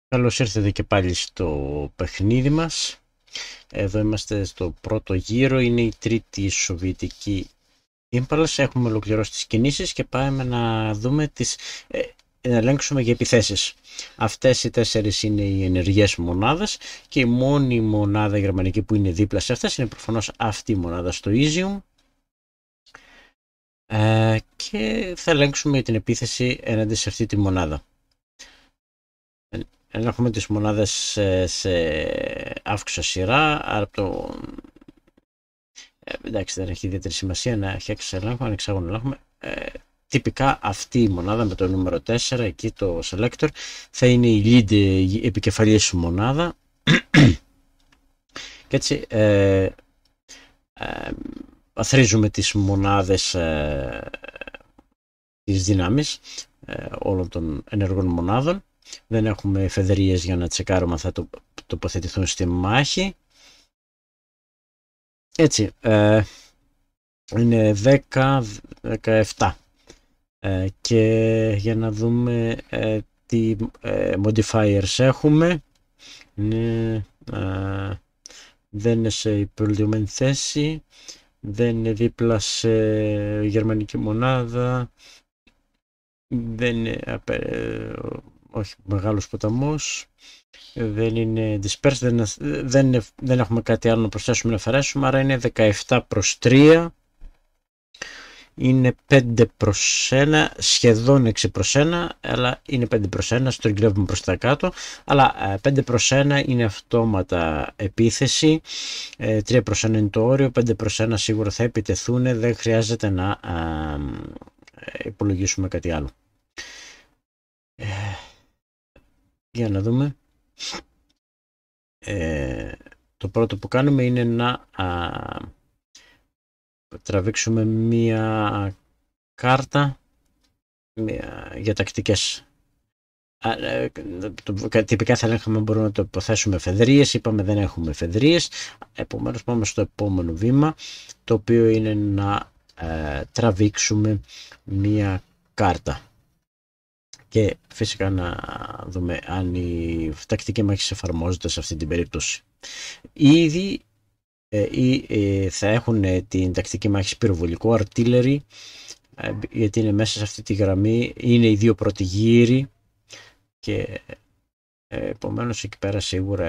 Καλώς ήρθατε και πάλι στο παιχνίδι μας. Εδώ είμαστε στο πρώτο γύρο, είναι η τρίτη σοβιετική ύμπαλας. Έχουμε ολοκληρώσει τις κινήσεις και πάμε να δούμε να ελέγξουμε για επιθέσεις. Αυτές οι 4 είναι οι ενεργές μονάδες και η μόνη μονάδα γερμανική που είναι δίπλα σε αυτές είναι προφανώς αυτή η μονάδα στο Izium. Και θα ελέγξουμε την επίθεση έναντι σε αυτή τη μονάδα. Έχουμε τις μονάδες σε αύξουσα σειρά, άρα εντάξει, δεν έχει ιδιαίτερη σημασία να έχει ελέγχο, αν εξάγουν ελέγχουμε. Τυπικά αυτή η μονάδα με το νούμερο 4, εκεί το selector, θα είναι η lead επικεφαλής μονάδα. Και έτσι αθροίζουμε τις μονάδες, τις δυνάμεις όλων των ενεργών μονάδων. Δεν έχουμε εφεδρείες για να τσεκάρουμε αν θα τοποθετηθούν στη μάχη. Έτσι, είναι 10-17. Και για να δούμε τι modifiers έχουμε. Δεν είναι σε υπερβολημένη θέση. Δεν είναι δίπλα σε γερμανική μονάδα. Δεν είναι όχι μεγάλος ποταμός, δεν είναι dispersed, δεν έχουμε κάτι άλλο να προσθέσουμε, να αφαιρέσουμε, άρα είναι 17-3, είναι 5-1, σχεδόν 6-1, αλλά είναι 5-1, στρογγυλεύουμε προς τα κάτω, αλλά 5-1 είναι αυτόματα επίθεση, 3-1 είναι το όριο, 5-1 σίγουρα θα επιτεθούν, δεν χρειάζεται να υπολογίσουμε κάτι άλλο. Για να δούμε. Το πρώτο που κάνουμε είναι να τραβήξουμε μία κάρτα για τακτικές. Τυπικά θα έλεγχαμε μπορούμε να το υποθέσουμε εφεδρείες. Είπαμε δεν έχουμε εφεδρείες. Επομένως πάμε στο επόμενο βήμα, το οποίο είναι να τραβήξουμε μία κάρτα. Και φυσικά να δούμε αν η τακτική μάχη εφαρμόζεται σε αυτή την περίπτωση. Ήδη θα έχουν την τακτική μάχη πυροβολικό, artillery, γιατί είναι μέσα σε αυτή τη γραμμή, είναι οι δύο πρώτοι γύροι και επομένως εκεί πέρα σίγουρα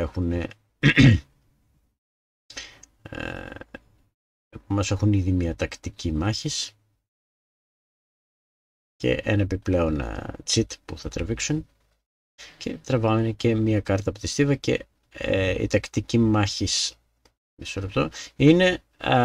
έχουν ήδη μια τακτική μάχης και ένα επιπλέον cheat που θα τραβήξουν και τραβάνε και μία κάρτα από τη στίβα και η τακτική μάχης είναι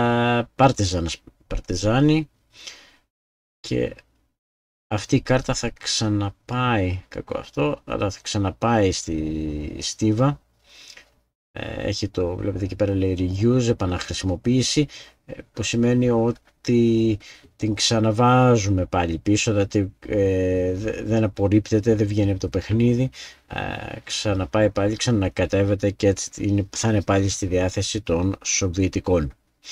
παρτιζάνι και αυτή η κάρτα θα ξαναπάει, κακό αυτό, αλλά θα ξαναπάει στη στίβα. Έχει βλέπετε εκεί πέρα λέει reuse, επαναχρησιμοποίηση, που σημαίνει ότι την ξαναβάζουμε πάλι πίσω, δηλαδή δεν απορρίπτεται, δεν βγαίνει από το παιχνίδι, ξαναπάει πάλι, ξανακατεύεται και έτσι θα είναι πάλι στη διάθεση των Σοβιετικών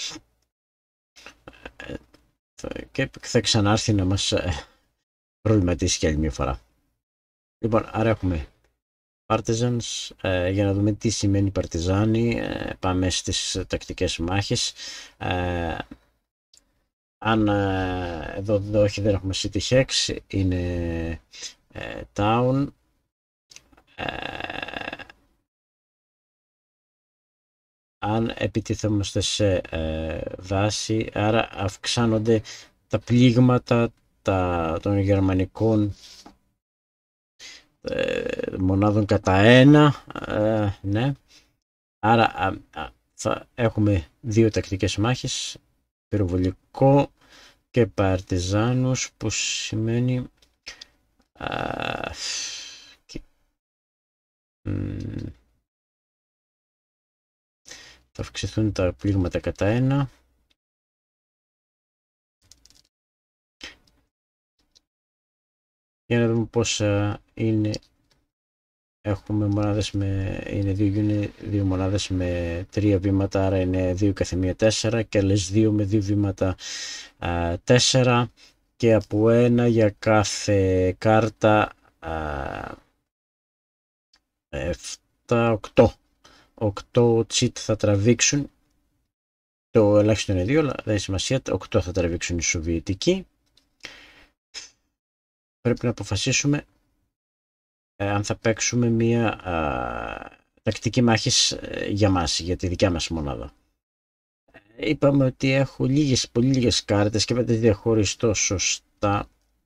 και θα ξανάρθει να μας προβληματίσει και άλλη μια φορά. Λοιπόν, άρα έχουμε Partisans, για να δούμε τι σημαίνει παρτιζάνι. Πάμε στις τακτικές μάχες. Αν εδώ όχι, δεν έχουμε City Hex, είναι Town. Αν επιτίθεμαστε σε βάση, άρα αυξάνονται τα πλήγματα των γερμανικών μονάδων κατά 1, ναι. Άρα θα έχουμε δύο τακτικές μάχες, πυροβολικό και παρτιζάνους, που σημαίνει θα αυξηθούν τα πλήγματα κατά 1. Για να δούμε πόσα είναι. Έχουμε μονάδες είναι δύο μονάδες με 3 βήματα, άρα είναι 2 καθεμία 4 και άλλες 2 με 2 βήματα 4 και από 1 για κάθε κάρτα 7-8. 8 cheat θα τραβήξουν. Το ελάχιστο είναι 2, αλλά δεν έχει σημασία. 8 θα τραβήξουν οι Σοβιετικοί. Πρέπει να αποφασίσουμε αν θα παίξουμε μια τακτική μάχης για μας, για τη δικιά μας μονάδα. Είπαμε ότι έχω πολύ λίγες κάρτες και δεν τις διαχωριστώ σωστά.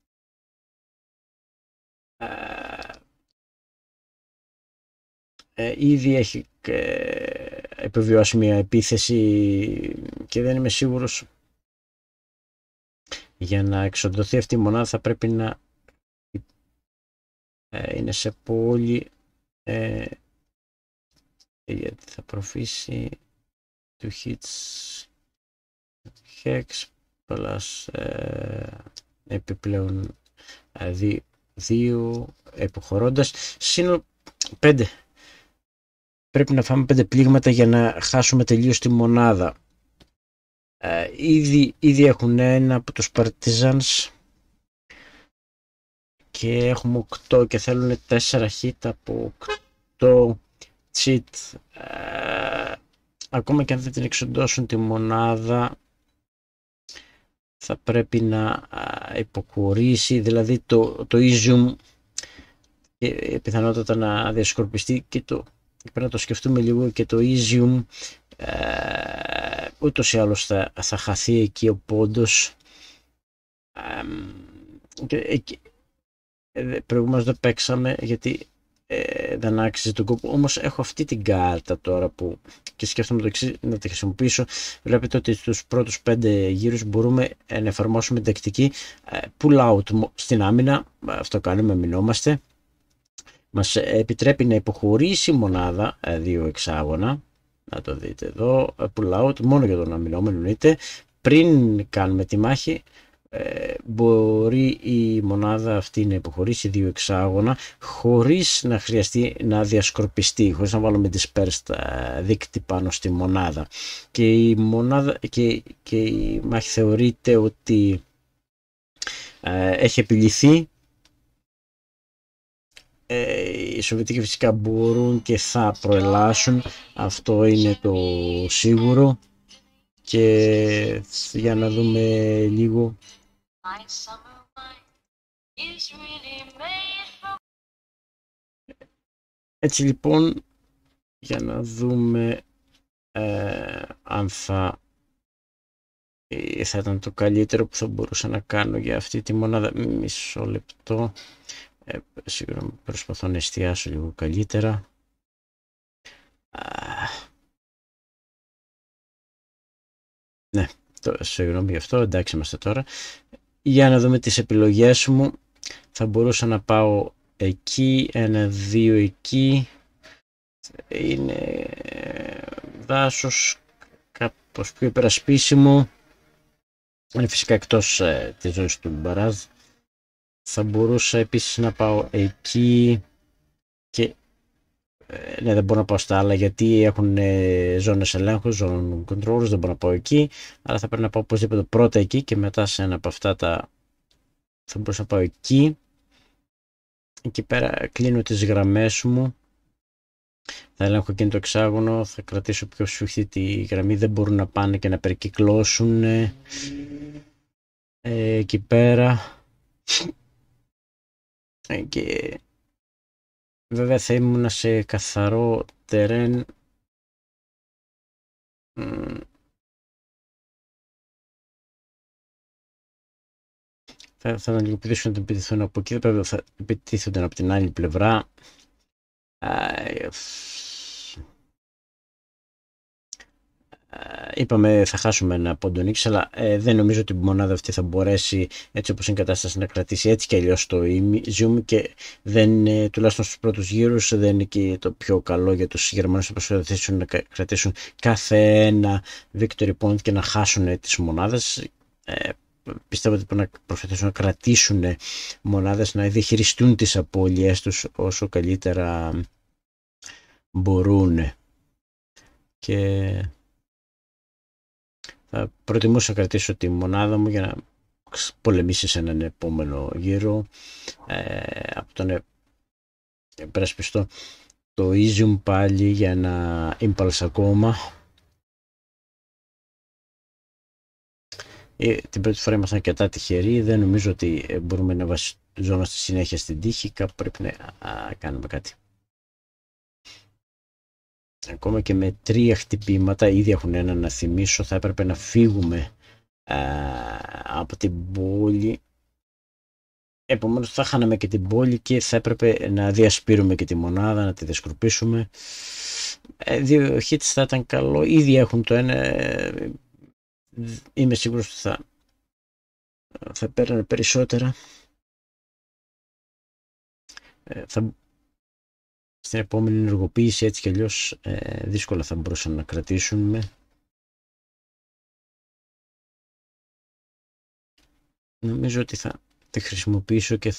Ήδη έχει επιβιώσει μια επίθεση και δεν είμαι σίγουρος. Για να εξοντωθεί αυτή η μονάδα θα πρέπει να είναι σε πόλη, γιατί θα προφήσει του hits hex plus επιπλέον 2 υποχωρώντας, σύνολο 5. Πρέπει να φάμε 5 πλήγματα για να χάσουμε τελείως τη μονάδα. Ήδη έχουν ένα από τους Partisans και έχουμε 8 και θέλουν 4 hit από 8 cheat. Ακόμα και αν δεν την εξοντώσουν τη μονάδα θα πρέπει να υποχωρήσει, δηλαδή το Izium πιθανότατα να διασκορπιστεί και πρέπει να το σκεφτούμε λίγο, και το Izium ούτως ή άλλως θα χαθεί εκεί ο πόντος. Προηγουμένως δεν παίξαμε γιατί δεν άξιζε τον κόπο, όμως έχω αυτή την κάρτα τώρα που και σκέφτομαι το εξής, να τη χρησιμοποιήσω. Βλέπετε ότι στους πρώτους 5 γύρους μπορούμε να εφαρμόσουμε τακτική pull out στην άμυνα. Αυτό κάνουμε, μηνόμαστε. Μας επιτρέπει να υποχωρήσει η μονάδα 2 εξάγωνα. Να το δείτε εδώ, pull out μόνο για τον αμυνόμενο εννοείται. Πριν κάνουμε τη μάχη μπορεί η μονάδα αυτή να υποχωρήσει 2 εξάγωνα χωρίς να χρειαστεί να διασκορπιστεί, χωρίς να βάλουμε dispersed δείκτη πάνω στη μονάδα. Και η μάχη θεωρείται ότι έχει επιληθεί. Οι Σοβιετικοί φυσικά μπορούν και θα προελάσουν, αυτό είναι το σίγουρο. Και για να δούμε λίγο. Έτσι λοιπόν, για να δούμε αν θα ήταν το καλύτερο που θα μπορούσα να κάνω για αυτή τη μονάδα. Μισό λεπτό. Σίγουρα προσπαθώ να εστιάσω λίγο καλύτερα. Ναι, συγγνώμη γι' αυτό, εντάξει είμαστε τώρα. Για να δούμε τις επιλογές μου. Θα μπορούσα να πάω εκεί, 1-2 εκεί. Είναι δάσος κάπως πιο υπερασπίσιμο. Είναι φυσικά εκτός της ζώνης του μπαράζ. Θα μπορούσα επίσης να πάω εκεί και ναι, δεν μπορώ να πάω στα άλλα γιατί έχουν ζώνες ελέγχου, zone controllers, δεν μπορώ να πάω εκεί, αλλά θα πρέπει να πάω οπωσδήποτε πρώτα εκεί και μετά σε ένα από αυτά θα μπορούσα να πάω εκεί. Εκεί πέρα κλείνω τις γραμμές μου, θα ελέγχω εκείνο το εξάγωνο, θα κρατήσω πιο σφιχτή τη γραμμή, δεν μπορούν να πάνε και να περικυκλώσουν εκεί πέρα. Και βέβαια θα ήμουν σε καθαρό τερέν. Θα ήταν λίγο πιο δύσκολο να επιτεθούν από εκεί, βέβαια θα επιτίθονται από την άλλη πλευρά. Είπαμε θα χάσουμε ένα πόντο νίκης, αλλά δεν νομίζω ότι η μονάδα αυτή θα μπορέσει έτσι όπως είναι η κατάσταση να κρατήσει έτσι και αλλιώς το Izium, και τουλάχιστον στους πρώτους γύρους δεν είναι και το πιο καλό για τους Γερμανούς να προσπαθήσουν να κρατήσουν κάθε ένα victory point και να χάσουν τις μονάδες. Πιστεύω ότι πρέπει να προσπαθήσουν να κρατήσουν μονάδες, να διαχειριστούν τις απώλειές τους όσο καλύτερα μπορούν. Και θα προτιμούσα να κρατήσω τη μονάδα μου για να πολεμήσει σε έναν επόμενο γύρο από τον υπερασπιστό το Izium πάλι για ένα impulse ακόμα. Την πρώτη φορά ήμασταν αρκετά τυχεροί. Δεν νομίζω ότι μπορούμε να βασιζόμαστε συνέχεια στην τύχη. Κάπου πρέπει να κάνουμε κάτι. Ακόμα και με 3 χτυπήματα, ήδη έχουν ένα να θυμίσω, θα έπρεπε να φύγουμε από την πόλη. Επομένως θα χάναμε και την πόλη και θα έπρεπε να διασπείρουμε και τη μονάδα, να τη διασκορπίσουμε. 2 hits θα ήταν καλό. Ήδη έχουν το ένα. Είμαι σίγουρος ότι θα παίρνανε περισσότερα. Στην επόμενη ενεργοποίηση έτσι κι αλλιώς δύσκολα θα μπορούσαν να κρατήσουμε. Νομίζω ότι θα τη χρησιμοποιήσω και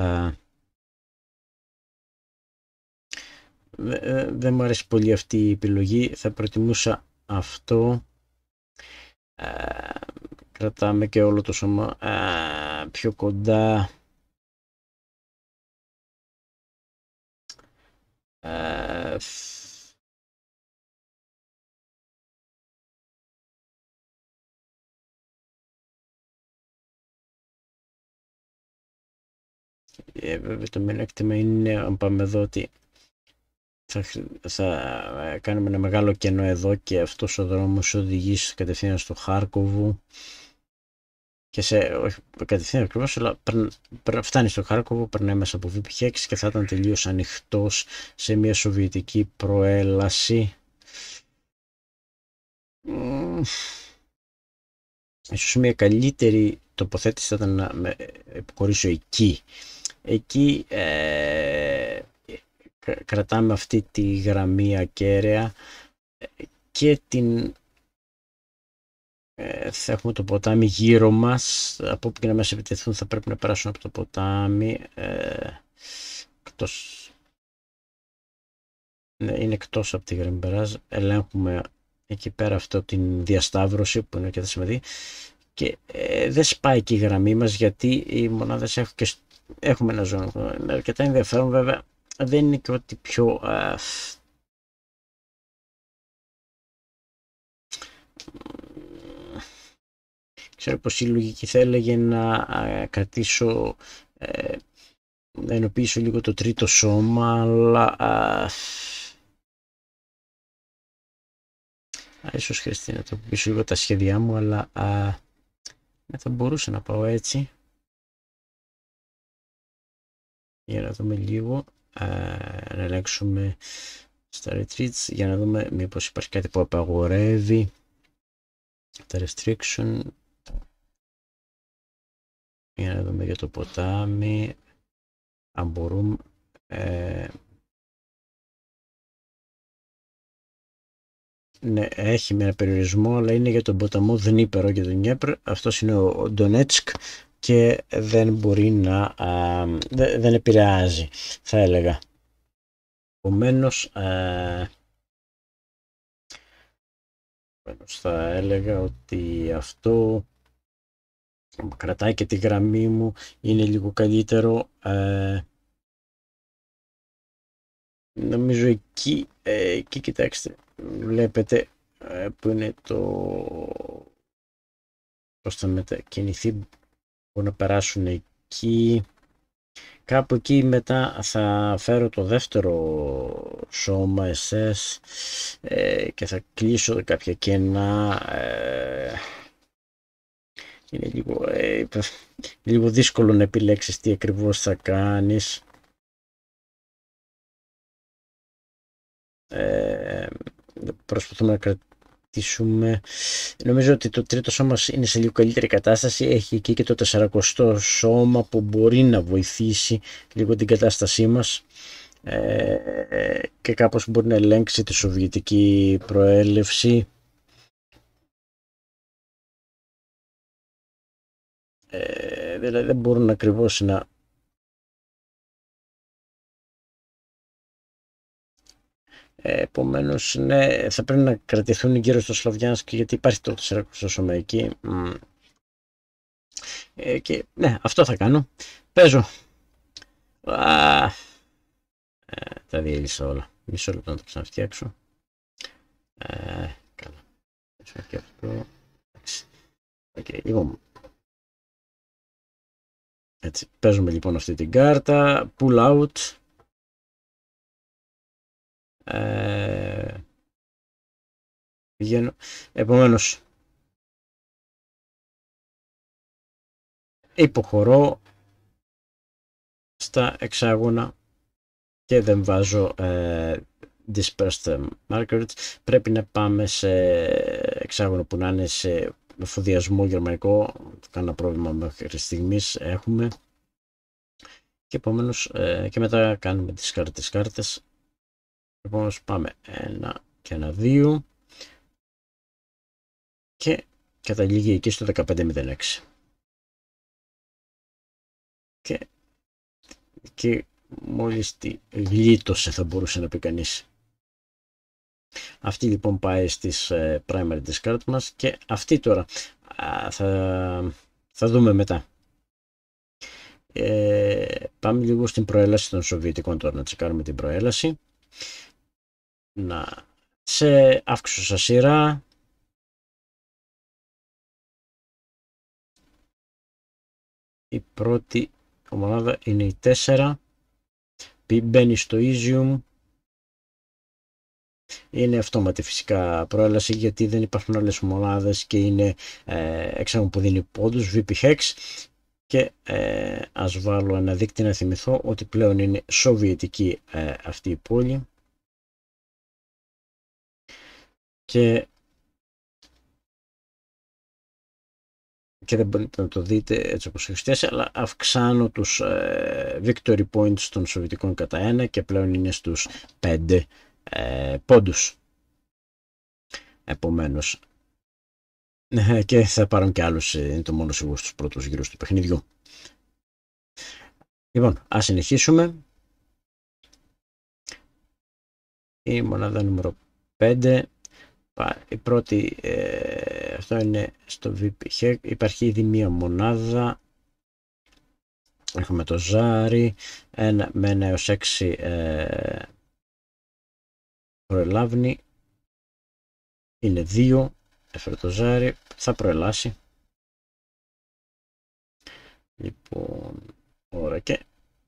δεν μου αρέσει πολύ αυτή η επιλογή. Θα προτιμούσα αυτό. Κρατάμε και όλο το σώμα πιο κοντά. Βέβαια το μειονέκτημα είναι, αν πάμε εδώ, ότι θα κάνουμε ένα μεγάλο κενό εδώ και αυτός ο δρόμος οδηγεί κατευθείαν στο Χάρκοβο και όχι κατευθείαν ακριβώς, αλλά φτάνει στο Χάρκοβο, περνάει μέσα από VPX και θα ήταν τελείως ανοιχτός σε μια σοβιετική προέλαση. Ίσως μια καλύτερη τοποθέτηση θα ήταν να με υποχωρήσω εκεί. Εκεί κρατάμε αυτή τη γραμμή ακέραια και θα έχουμε το ποτάμι γύρω μας. Από όπου και να μας επιτεθούν θα πρέπει να περάσουν από το ποτάμι. Είναι εκτός από τη γραμμή περάζ. Ελέγχουμε εκεί πέρα αυτό την διασταύρωση που είναι αρκετά σημαντική και δεν σπάει και η γραμμή μας γιατί οι μονάδες έχουμε ένα ζώνο. Είναι αρκετά ενδιαφέρον, βέβαια δεν είναι και ό,τι πιο ξέρω πως η λογική θα έλεγε να κρατήσω, να ενοποιήσω λίγο το τρίτο σώμα, αλλά ίσως χρειαστεί να τροποποιήσω λίγο τα σχέδιά μου, αλλά θα μπορούσα να πάω έτσι. Για να δούμε λίγο, να ελέγξουμε στα retreats, για να δούμε μήπως υπάρχει κάτι που απαγορεύει τα restriction. Για να δούμε για το ποτάμι, αν μπορούμε. Ναι, έχει με ένα περιορισμό, αλλά είναι για τον ποταμό Δνήπερο και τον Νιέπρ. Αυτός είναι ο Ντονέτσκ και δεν μπορεί δεν επηρεάζει, θα έλεγα. Επομένως, θα έλεγα ότι αυτό κρατάει και τη γραμμή μου, είναι λίγο καλύτερο. Νομίζω εκεί κοιτάξτε, βλέπετε που είναι πώς θα μετακινηθεί, μπορούν να περάσουν εκεί. Κάπου εκεί μετά θα φέρω το δεύτερο σώμα SS και θα κλείσω κάποια κενά. Είναι λίγο δύσκολο να επιλέξεις τι ακριβώς θα κάνεις. Προσπαθούμε να κρατήσουμε. Νομίζω ότι το τρίτο σώμα είναι σε λίγο καλύτερη κατάσταση. Έχει εκεί και το 400 σώμα που μπορεί να βοηθήσει λίγο την κατάστασή μας και κάπως μπορεί να ελέγξει τη σοβιετική προέλευση. Δηλαδή δεν μπορούν ακριβώς να επομένως, ναι, θα πρέπει να κρατηθούν γύρω στο Σλαβιάνσκ γιατί υπάρχει το 400 σώμα εκεί. Και ναι, αυτό θα κάνω. Παίζω. Τα διέλυσα όλα. Μισό λεπτό να το ξαναφτιάξω. Καλά. Και αυτό. Okay, λοιπόν. Έτσι, παίζουμε λοιπόν αυτή την κάρτα. Pull out. Πηγαίνω. Επομένως, υποχωρώ στα εξάγωνα και δεν βάζω dispersed markers. Πρέπει να πάμε σε εξάγωνο που να είναι σε εφοδιασμό γερμανικό. Κανένα πρόβλημα μέχρι στιγμής έχουμε. Και επομένως και μετά κάνουμε τις κάρτες. Επομένως πάμε 1 και 1, 2 και καταλήγει εκεί στο 1506. Και μόλις τη γλίτωσε, θα μπορούσε να πει κανείς. Αυτή λοιπόν πάει στις primary discard μας και αυτή τώρα θα δούμε μετά. Πάμε λίγο στην προέλαση των Σοβιετικών τώρα, να τσεκάρουμε την προέλαση. Σε αύξουσα σειρά. Η πρώτη μονάδα είναι η 4. Μπαίνει στο Izium. Είναι αυτόματη φυσικά προέλαση, γιατί δεν υπάρχουν άλλες μονάδες και είναι εξάγων που δίνει πόντους, VP Hex. Και ας βάλω ένα δείκτη να θυμηθώ ότι πλέον είναι σοβιετική αυτή η πόλη. Και δεν μπορείτε να το δείτε έτσι όπως έχει στήσει, αλλά αυξάνω τους victory points των Σοβιετικών κατά 1 και πλέον είναι στους 5 πόντους. Επομένως, και θα πάρουν και άλλους, είναι το μόνο σίγουρο στους πρώτους γύρους του παιχνιδιού. Λοιπόν, ας συνεχίσουμε. Η μονάδα νούμερο 5. Η πρώτη, αυτό είναι στο VP. Υπάρχει ήδη μία μονάδα. Έχουμε το Ζάρι, με 1 έως 6 προελάβνει. Είναι 2. Έφερε το Ζάρι, θα προελάσει. Λοιπόν, ωραία, και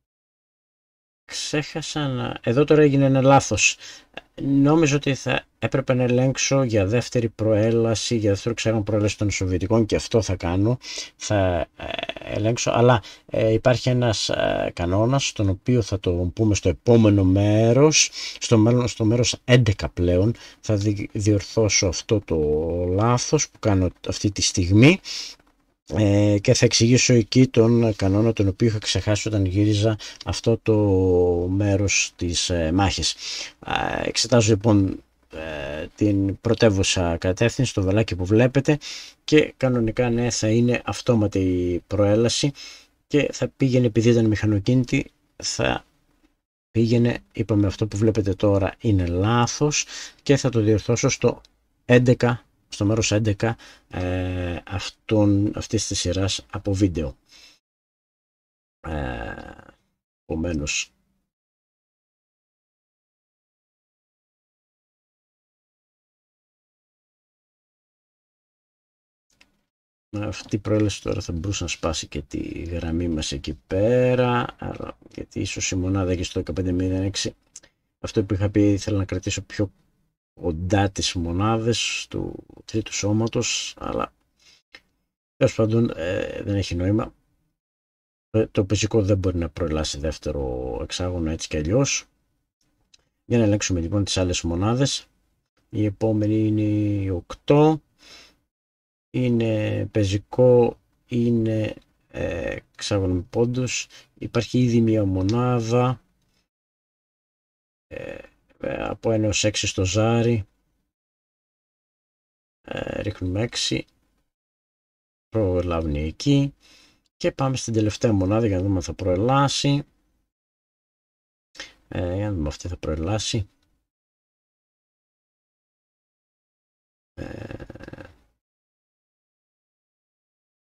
ξέχασα να... Εδώ τώρα έγινε ένα λάθος. Νόμιζα ότι θα έπρεπε να ελέγξω για δεύτερη προέλαση, για δεύτερο εξάγωνο προέλαση των Σοβιετικών, και αυτό θα κάνω. Θα ελέγξω, αλλά υπάρχει ένας κανόνας, τον οποίο θα το πούμε στο επόμενο μέρος, στο μέρος 11 πλέον. Θα διορθώσω αυτό το λάθος που κάνω αυτή τη στιγμή. Και θα εξηγήσω εκεί τον κανόνα, τον οποίο είχα ξεχάσει όταν γύριζα αυτό το μέρος της μάχης. Εξετάζω λοιπόν την πρωτεύουσα κατεύθυνση, το βελάκι που βλέπετε, και κανονικά ναι, θα είναι αυτόματη η προέλαση και θα πήγαινε, επειδή ήταν μηχανοκίνητη, θα πήγαινε, είπαμε αυτό που βλέπετε τώρα είναι λάθος και θα το διορθώσω στο 11, στο μέρος 11 αυτής της σειράς από βίντεο. Επομένως, αυτή η προέλαση τώρα θα μπορούσε να σπάσει και τη γραμμή μας εκεί πέρα, γιατί ίσως η μονάδα εκεί στο 1506, αυτό που είχα πει, ήθελα να κρατήσω πιο κοντά τις μονάδες του τρίτου σώματος, αλλά τέλος πάντων δεν έχει νόημα. Το πεζικό δεν μπορεί να προελάσει δεύτερο εξάγωνο έτσι κι αλλιώς. Για να ελέγξουμε λοιπόν τις άλλες μονάδες. Η επόμενη είναι η 8. Είναι πεζικό, είναι εξάγωνο με πόντους. Υπάρχει ήδη μία μονάδα από 1 έως 6 στο Ζάρι. Ρίχνουμε 6. Προλάβνει εκεί. Και πάμε στην τελευταία μονάδα για να δούμε αν θα προελάσει. Για να δούμε, αυτή θα προελάσει.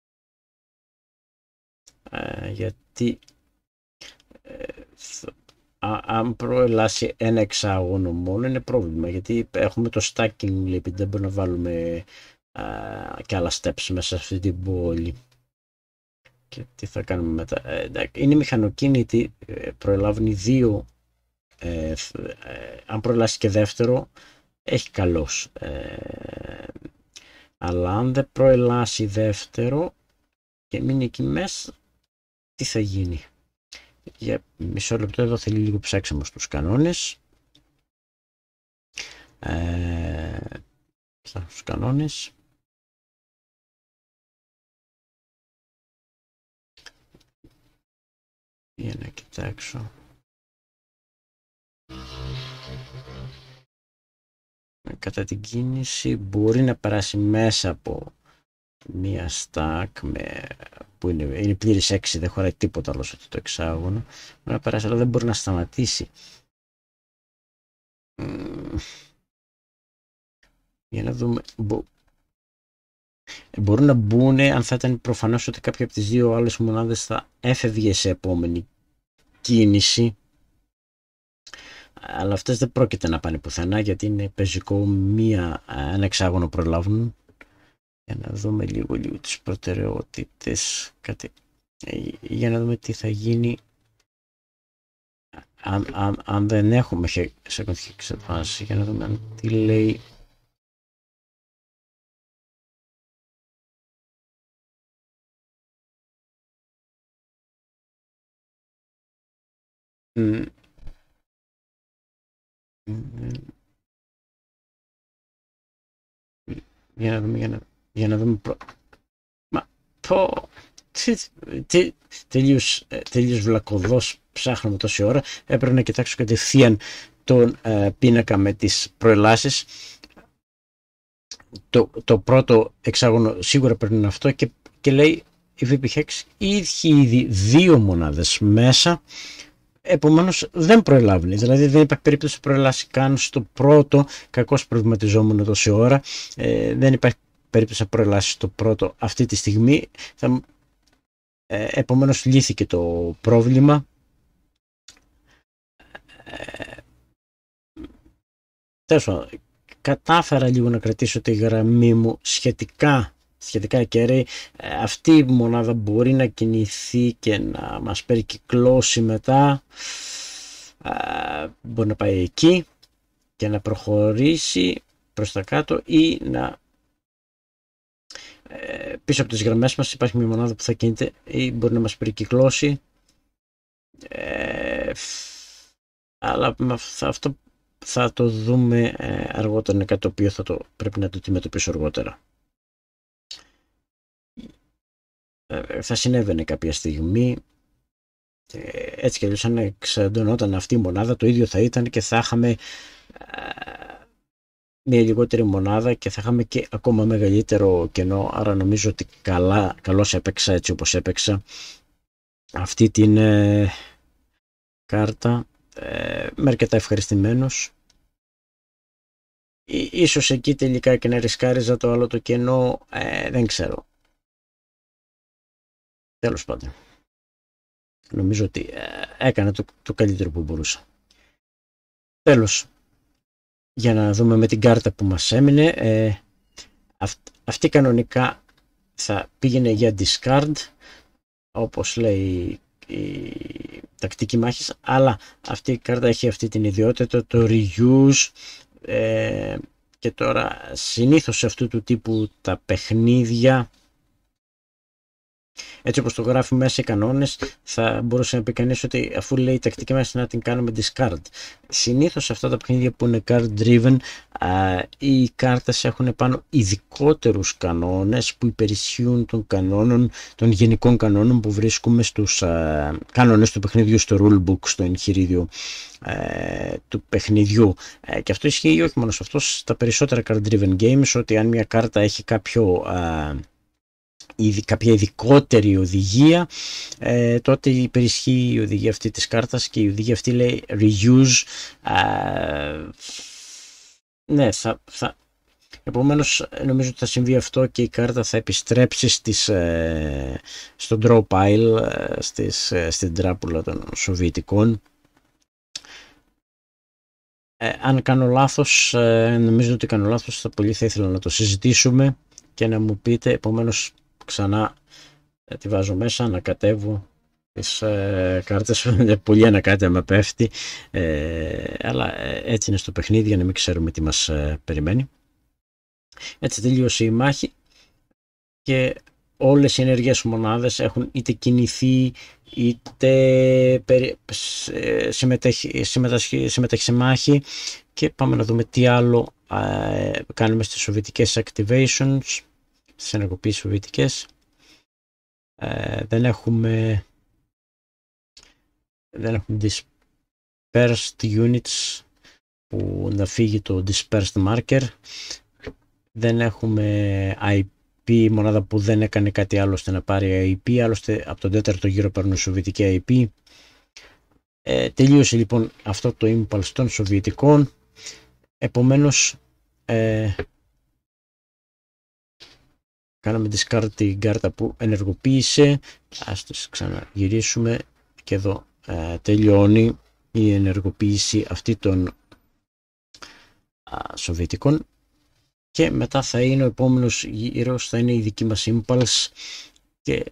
Γιατί αν προελάσει ένα εξάγωνο μόνο είναι πρόβλημα, γιατί έχουμε το stacking limit, δεν μπορούμε να βάλουμε και άλλα steps μέσα σε αυτή την πόλη. Και τι θα κάνουμε μετά? Είναι μηχανοκίνητη, προελάβουν οι δύο, αν προελάσει και δεύτερο έχει καλός, αλλά αν δεν προελάσει δεύτερο και μείνει εκεί μέσα, τι θα γίνει? Για μισό λεπτό, εδώ θέλει λίγο ψάξιμο στους κανόνες. Στους κανόνες. Για να κοιτάξω. Κατά την κίνηση μπορεί να περάσει μέσα από μία stack που είναι πλήρης 6, δεν χωράει τίποτα άλλο σε αυτό το εξάγωνο. Μπορεί να περάσει, αλλά δεν μπορεί να σταματήσει. Για να δούμε. Μπορούν να μπουν, αν θα ήταν προφανώς ότι κάποια από τις δύο άλλες μονάδες θα έφευγε σε επόμενη κίνηση, αλλά αυτές δεν πρόκειται να πάνε πουθενά, γιατί είναι πεζικό ένα εξάγωνο προλάβουν. Για να δούμε λίγο τις προτεραιότητες, για να δούμε τι θα γίνει αν δεν έχουμε second hit advance. Για να δούμε τι λέει. Για να δούμε Μα πω, τελείως βλακωδώς ψάχνουμε τόση ώρα. Έπρεπε να κοιτάξω κατευθείαν τον πίνακα με τις προελάσεις. Το πρώτο εξάγωνο σίγουρα πρέπει να είναι αυτό, και λέει η VP Hex είχε ήδη δύο μονάδες μέσα, επομένως δεν προελάβουν. Δηλαδή δεν υπάρχει περίπτωση να προελάσει καν στο πρώτο. Κακώς προβληματιζόμουν τόση ώρα. Δεν υπάρχει περίπτωση να προελάσει στο πρώτο αυτή τη στιγμή. Επομένως λύθηκε το πρόβλημα. Τέλος πάντων, κατάφερα λίγο να κρατήσω τη γραμμή μου σχετικά κέραιη. Αυτή η μονάδα μπορεί να κινηθεί και να μας περικυκλώσει μετά. Μπορεί να πάει εκεί και να προχωρήσει προς τα κάτω, ή να πίσω από τις γραμμές μας υπάρχει μια μονάδα που θα κινείται ή μπορεί να μας περικυκλώσει. Αλλά αυτό θα το δούμε αργότερα. Είναι κάτι το οποίο πρέπει να το αντιμετωπίσω αργότερα. Θα συνέβαινε κάποια στιγμή. Έτσι κι αλλιώς, αν εξαντωνόταν αυτή η μονάδα, το ίδιο θα ήταν και θα είχαμε μια λιγότερη μονάδα και θα είχαμε και ακόμα μεγαλύτερο κενό. Άρα νομίζω ότι καλώς έπαιξα έτσι όπως έπαιξα αυτή την κάρτα. Είμαι αρκετά ευχαριστημένος. Ίσως εκεί τελικά και να ρισκάριζα το άλλο το κενό, δεν ξέρω. Τέλος πάντων, νομίζω ότι έκανα το καλύτερο που μπορούσα. Τέλος, για να δούμε με την κάρτα που μας έμεινε. Αυτή κανονικά θα πήγαινε για discard, όπως λέει η τακτική μάχης, αλλά αυτή η κάρτα έχει αυτή την ιδιότητα, το reuse, και τώρα συνήθως σε αυτού του τύπου τα παιχνίδια, έτσι όπως το γράφει μέσα οι κανόνες, θα μπορούσε να πει κανείς ότι αφού λέει η τακτική μας να την κάνουμε discard. Συνήθως σε αυτά τα παιχνίδια που είναι card driven, οι κάρτες έχουν πάνω ειδικότερους κανόνες που υπερισχύουν των γενικών κανόνων που βρίσκουμε στους κανόνες του παιχνιδιού, στο rulebook, στο εγχειρίδιο του παιχνιδιού. Και αυτό ισχύει όχι μόνο σε αυτό, στα περισσότερα card driven games, ότι αν μια κάρτα έχει κάποια ειδικότερη οδηγία, τότε υπερισχύει η οδηγία αυτή της κάρτας, και η οδηγία αυτή λέει reuse. Ναι, επομένως νομίζω ότι θα συμβεί αυτό και η κάρτα θα επιστρέψει στο draw pile, στην τράπουλα των Σοβιετικών, Αν κάνω λάθος, νομίζω ότι κάνω λάθος, πολύ θα ήθελα να το συζητήσουμε και να μου πείτε, επομένως ξανά τη βάζω μέσα, ανακατεύω τις κάρτες, πολύ ανακάτευμα με πέφτει, αλλά έτσι είναι στο παιχνίδι για να μην ξέρουμε τι μας περιμένει. Έτσι τελείωσε η μάχη και όλες οι ενεργές μονάδες έχουν είτε κινηθεί είτε συμμετέχει σε μάχη, και πάμε να δούμε τι άλλο κάνουμε στις σοβιετικές activations, στις ενεργοποίησεις σοβιετικές. Δεν έχουμε dispersed units που να φύγει το dispersed marker. Δεν έχουμε IP, μονάδα που δεν έκανε κάτι άλλο ώστε να πάρει IP, άλλωστε από τον τέταρτο γύρο παίρνουν σοβιετική IP. Τελείωσε λοιπόν αυτό το impulse των σοβιετικών, επομένως κάναμε discard την κάρτα που ενεργοποίησε. Ας τις ξαναγυρίσουμε και εδώ τελειώνει η ενεργοποίηση αυτή των σοβιετικών, και μετά θα είναι ο επόμενος γύρος, θα είναι η δική μας impulse και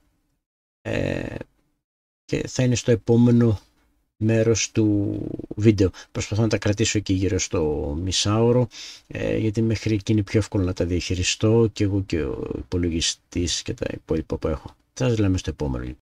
θα είναι στο επόμενο μέρος του βίντεο. Προσπαθώ να τα κρατήσω εκεί γύρω στο μισάωρο, γιατί μέχρι εκεί είναι πιο εύκολο να τα διαχειριστώ και εγώ και ο υπολογιστής και τα υπόλοιπα που έχω. Θα σας λέμε στο επόμενο.